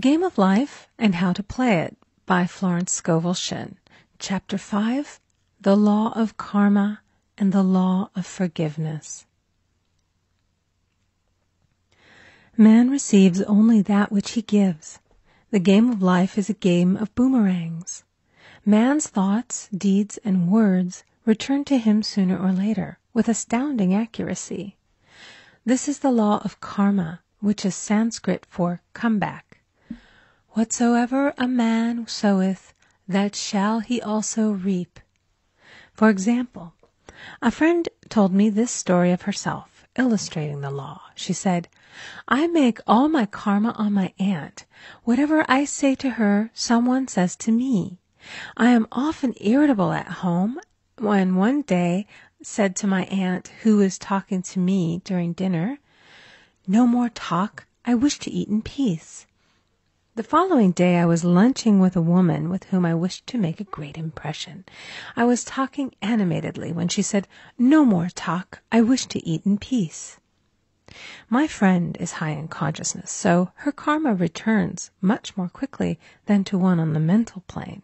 Game of Life and How to Play It by Florence Scovel Shinn. Chapter 5, The Law of Karma and the Law of Forgiveness. Man receives only that which he gives. The game of life is a game of boomerangs. Man's thoughts, deeds, and words return to him sooner or later with astounding accuracy. This is the law of karma, which is Sanskrit for comeback. Whatsoever a man soweth, that shall he also reap. For example, a friend told me this story of herself, illustrating the law. She said, "I make all my karma on my aunt. Whatever I say to her, someone says to me. I am often irritable at home, when one day said to my aunt, who was talking to me during dinner, 'No more talk, I wish to eat in peace.' The following day I was lunching with a woman with whom I wished to make a great impression. I was talking animatedly when she said, 'No more talk, I wish to eat in peace.' My friend is high in consciousness, so her karma returns much more quickly than to one on the mental plane.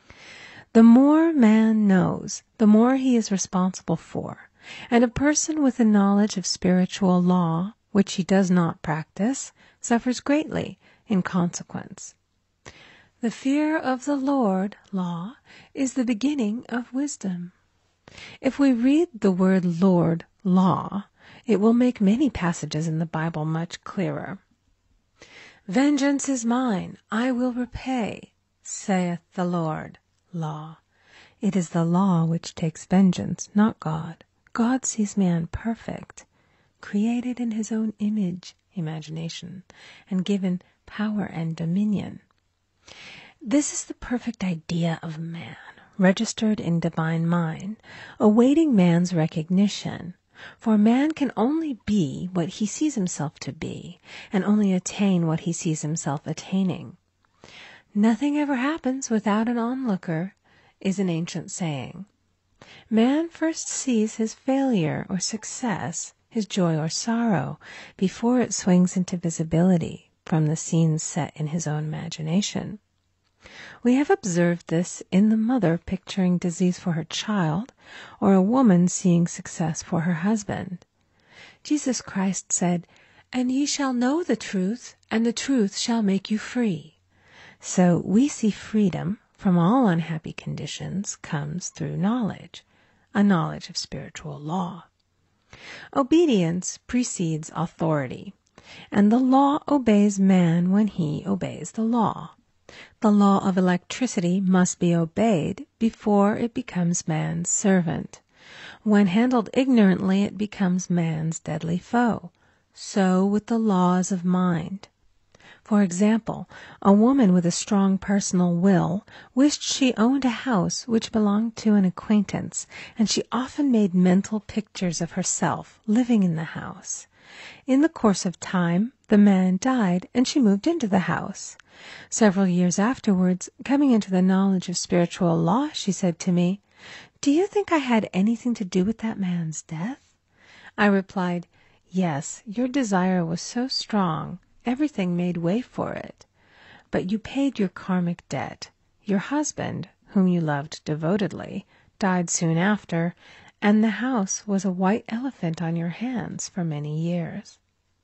The more man knows, the more he is responsible for, and a person with a knowledge of spiritual law, which he does not practice, suffers greatly in consequence. The fear of the Lord, law, is the beginning of wisdom. If we read the word Lord, law, it will make many passages in the Bible much clearer. 'Vengeance is mine, I will repay, saith the Lord,' law. It is the law which takes vengeance, not God. God sees man perfect, created in his own image, imagination, and given power and dominion. This is the perfect idea of man, registered in divine mind, awaiting man's recognition. For man can only be what he sees himself to be, and only attain what he sees himself attaining. Nothing ever happens without an onlooker, is an ancient saying. Man first sees his failure or success, his joy or sorrow, before it swings into visibility from the scenes set in his own imagination. We have observed this in the mother picturing disease for her child, or a woman seeing success for her husband. Jesus Christ said, "And ye shall know the truth, and the truth shall make you free." So we see freedom from all unhappy conditions comes through knowledge, a knowledge of spiritual law. Obedience precedes authority, and the law obeys man when he obeys the law. The law of electricity must be obeyed before it becomes man's servant. When handled ignorantly, it becomes man's deadly foe. So with the laws of mind. For example, a woman with a strong personal will wished she owned a house which belonged to an acquaintance, and she often made mental pictures of herself living in the house. In the course of time, the man died, and she moved into the house. Several years afterwards, coming into the knowledge of spiritual law, she said to me, "Do you think I had anything to do with that man's death?" I replied, "Yes, your desire was so strong, everything made way for it. But you paid your karmic debt. Your husband, whom you loved devotedly, died soon after, and the house was a white elephant on your hands for many years."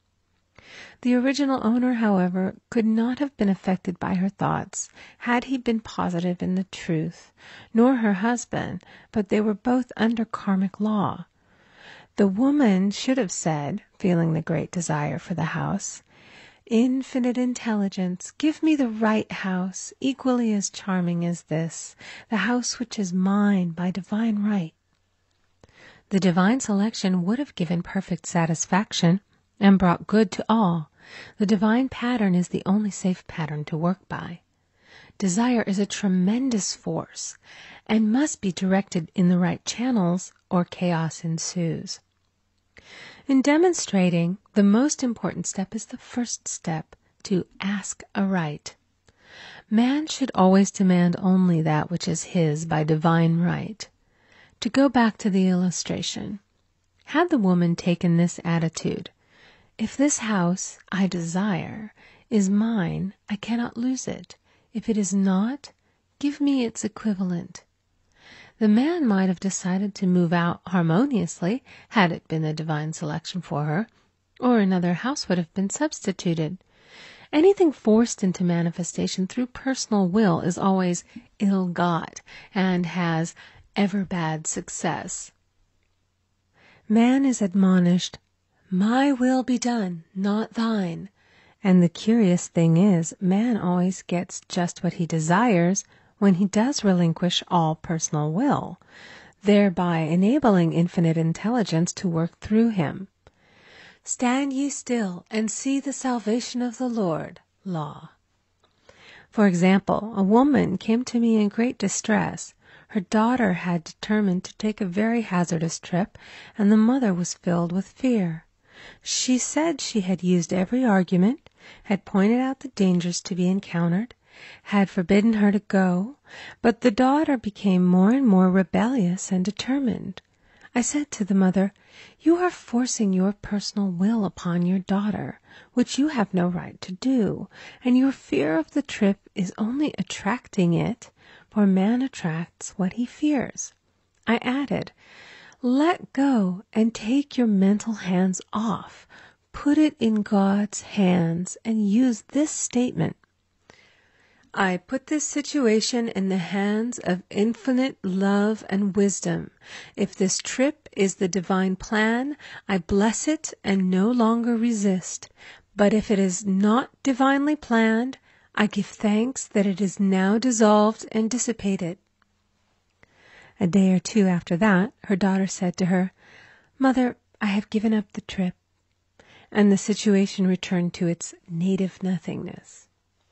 The original owner, however, could not have been affected by her thoughts had he been positive in the truth, nor her husband, but they were both under karmic law. The woman should have said, feeling the great desire for the house, "Infinite intelligence, give me the right house, equally as charming as this, the house which is mine by divine right." The divine selection would have given perfect satisfaction and brought good to all. The divine pattern is the only safe pattern to work by. Desire is a tremendous force and must be directed in the right channels or chaos ensues. In demonstrating, the most important step is the first step, to ask aright. Man should always demand only that which is his by divine right. To go back to the illustration, had the woman taken this attitude, "If this house I desire is mine, I cannot lose it. If it is not, give me its equivalent. The man might have decided to move out harmoniously had it been a divine selection for her, or another house would have been substituted. Anything forced into manifestation through personal will is always ill-got and has ever bad success. Man is admonished, "My will be done, not thine." And the curious thing is, man always gets just what he desires when he does relinquish all personal will, thereby enabling infinite intelligence to work through him. Stand ye still and see the salvation of the Lord. Law. For example, a woman came to me in great distress. Her daughter had determined to take a very hazardous trip, and the mother was filled with fear. She said she had used every argument, had pointed out the dangers to be encountered, had forbidden her to go, but the daughter became more and more rebellious and determined. I said to the mother, "You are forcing your personal will upon your daughter, which you have no right to do, and your fear of the trip is only attracting it, for man attracts what he fears." I added, "Let go and take your mental hands off. Put it in God's hands and use this statement: I put this situation in the hands of infinite love and wisdom. If this trip is the divine plan, I bless it and no longer resist. But if it is not divinely planned, I give thanks that it is now dissolved and dissipated." A day or two after that, her daughter said to her, "Mother, I have given up the trip," and the situation returned to its native nothingness.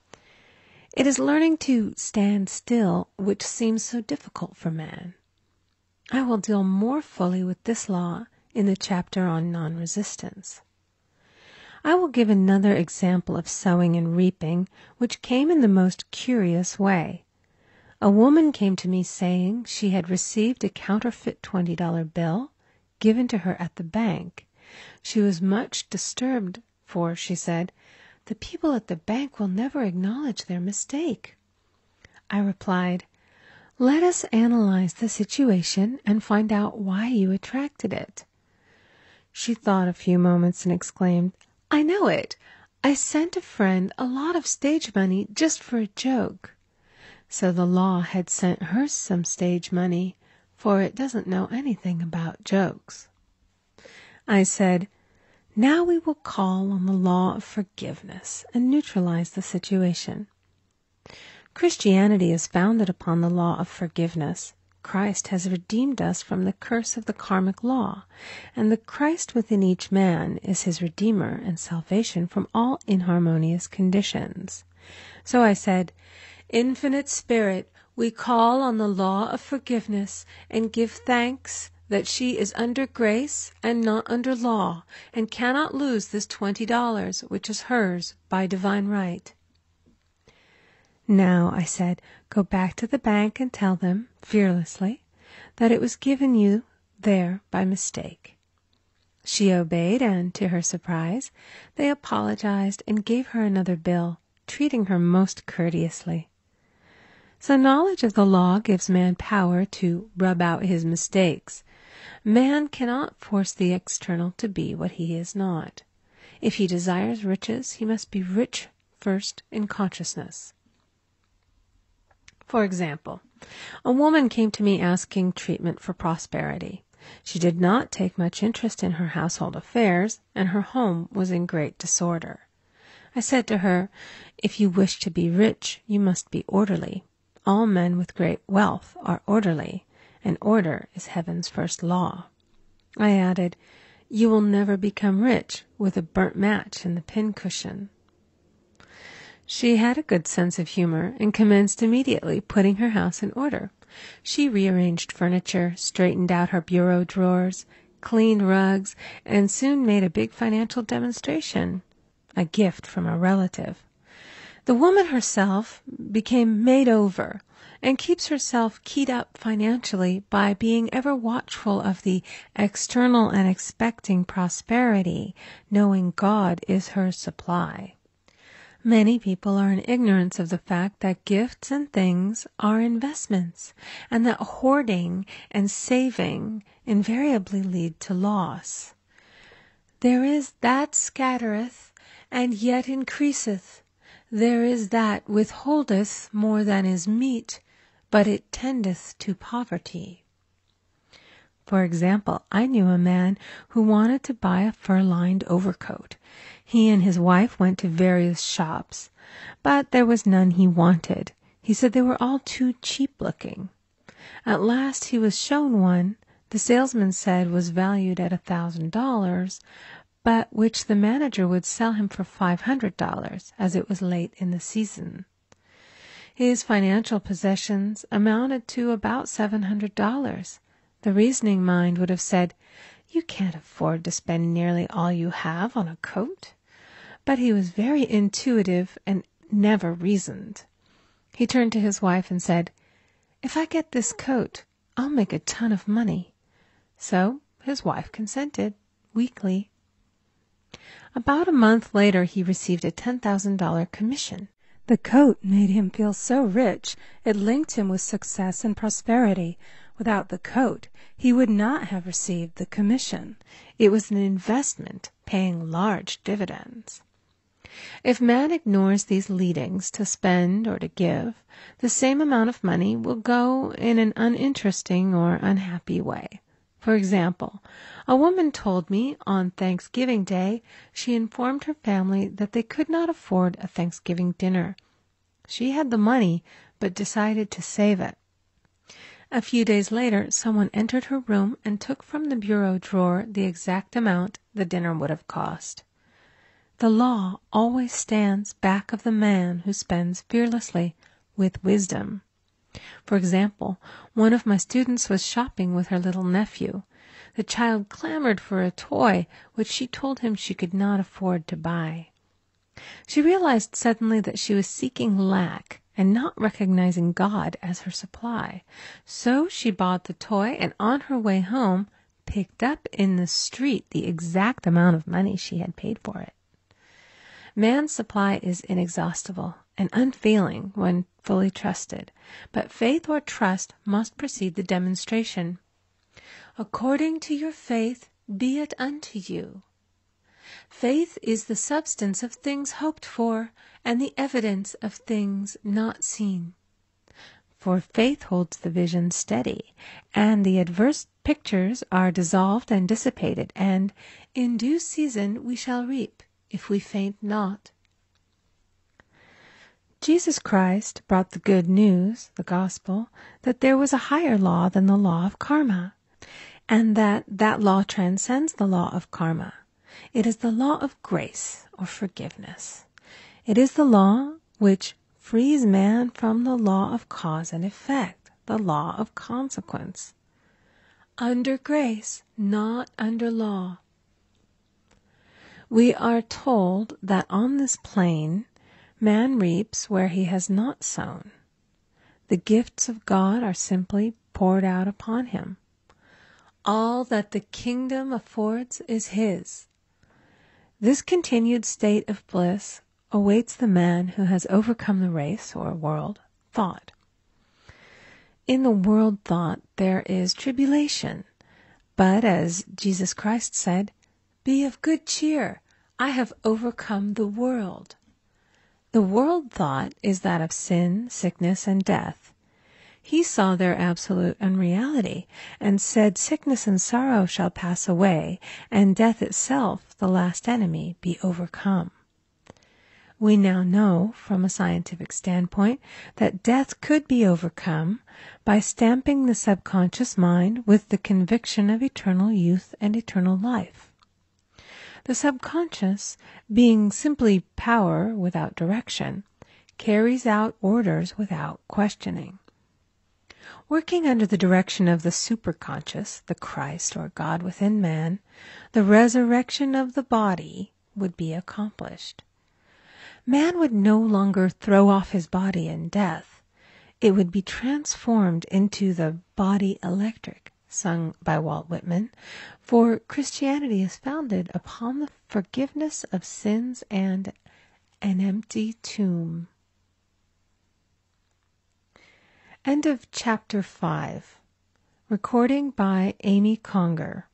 It is learning to stand still which seems so difficult for man. I will deal more fully with this law in the chapter on non-resistance. I will give another example of sowing and reaping, which came in the most curious way. A woman came to me saying she had received a counterfeit $20 bill given to her at the bank. She was much disturbed, for, she said, "The people at the bank will never acknowledge their mistake." I replied, "Let us analyze the situation and find out why you attracted it." She thought a few moments and exclaimed, "I know it. I sent a friend a lot of stage money just for a joke." So the law had sent her some stage money, for it doesn't know anything about jokes. I said, "Now we will call on the law of forgiveness and neutralize the situation. Christianity is founded upon the law of forgiveness. Christ has redeemed us from the curse of the karmic law, and the Christ within each man is his redeemer and salvation from all inharmonious conditions." So I said, "Infinite Spirit, we call on the law of forgiveness and give thanks that she is under grace and not under law, and cannot lose this $20, which is hers by divine right." "Now," I said, "go back to the bank and tell them, fearlessly, that it was given you there by mistake." She obeyed, and, to her surprise, they apologized and gave her another bill, treating her most courteously. So knowledge of the law gives man power to rub out his mistakes. Man cannot force the external to be what he is not. If he desires riches, he must be rich first in consciousness. For example, a woman came to me asking treatment for prosperity. She did not take much interest in her household affairs, and her home was in great disorder. I said to her, "If you wish to be rich, you must be orderly. All men with great wealth are orderly, and order is heaven's first law." I added, "You will never become rich with a burnt match in the pincushion." She had a good sense of humor and commenced immediately putting her house in order. She rearranged furniture, straightened out her bureau drawers, cleaned rugs, and soon made a big financial demonstration, a gift from a relative. The woman herself became made over and keeps herself keyed up financially by being ever watchful of the external and expecting prosperity, knowing God is her supply. Many people are in ignorance of the fact that gifts and things are investments, and that hoarding and saving invariably lead to loss. There is that scattereth, and yet increaseth. There is that withholdeth more than is meet, but it tendeth to poverty. For example, I knew a man who wanted to buy a fur-lined overcoat. He and his wife went to various shops, but there was none he wanted. He said they were all too cheap-looking. At last he was shown one the salesman said was valued at $1,000, but which the manager would sell him for $500, as it was late in the season. His financial possessions amounted to about $700. The reasoning mind would have said, "You can't afford to spend nearly all you have on a coat." But he was very intuitive and never reasoned. He turned to his wife and said, "If I get this coat, I'll make a ton of money." So his wife consented, weakly. About a month later, he received a $10,000 commission. The coat made him feel so rich, it linked him with success and prosperity. Without the coat, he would not have received the commission. It was an investment paying large dividends. If man ignores these leadings to spend or to give, the same amount of money will go in an uninteresting or unhappy way. For example, a woman told me on Thanksgiving Day she informed her family that they could not afford a Thanksgiving dinner. She had the money, but decided to save it. A few days later, someone entered her room and took from the bureau drawer the exact amount the dinner would have cost. The law always stands back of the man who spends fearlessly, with wisdom. For example, one of my students was shopping with her little nephew. The child clamored for a toy, which she told him she could not afford to buy. She realized suddenly that she was seeking lack and not recognizing God as her supply. So she bought the toy and on her way home picked up in the street the exact amount of money she had paid for it. Man's supply is inexhaustible and unfailing when fully trusted, but faith or trust must precede the demonstration. According to your faith be it unto you. Faith is the substance of things hoped for and the evidence of things not seen. For faith holds the vision steady, and the adverse pictures are dissolved and dissipated, and in due season we shall reap, if we faint not. Jesus Christ brought the good news, the gospel, that there was a higher law than the law of karma, and that law transcends the law of karma. It is the law of grace or forgiveness. It is the law which frees man from the law of cause and effect, the law of consequence. Under grace, not under law. We are told that on this plane, man reaps where he has not sown. The gifts of God are simply poured out upon him. All that the kingdom affords is his. This continued state of bliss awaits the man who has overcome the race or world thought. In the world thought there is tribulation, but as Jesus Christ said, "Be of good cheer, I have overcome the world." The world thought is that of sin, sickness, and death. He saw their absolute unreality and said sickness and sorrow shall pass away, and death itself, the last enemy, be overcome. We now know, from a scientific standpoint, that death could be overcome by stamping the subconscious mind with the conviction of eternal youth and eternal life. The subconscious, being simply power without direction, carries out orders without questioning. Working under the direction of the superconscious, the Christ or God within man, the resurrection of the body would be accomplished. Man would no longer throw off his body in death. It would be transformed into the body electric, sung by Walt Whitman, for Christianity is founded upon the forgiveness of sins and an empty tomb. End of chapter 5. Recording by Amy Conger.